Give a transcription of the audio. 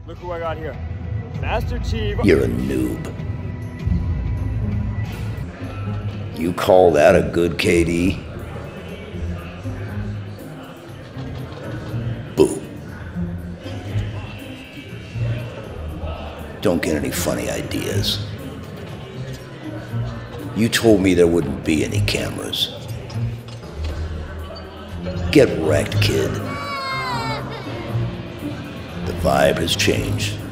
Look who I got here. Master Chief. You're a noob. You call that a good KD? Boo. Don't get any funny ideas. You told me there wouldn't be any cameras. Get wrecked, kid. The vibe has changed.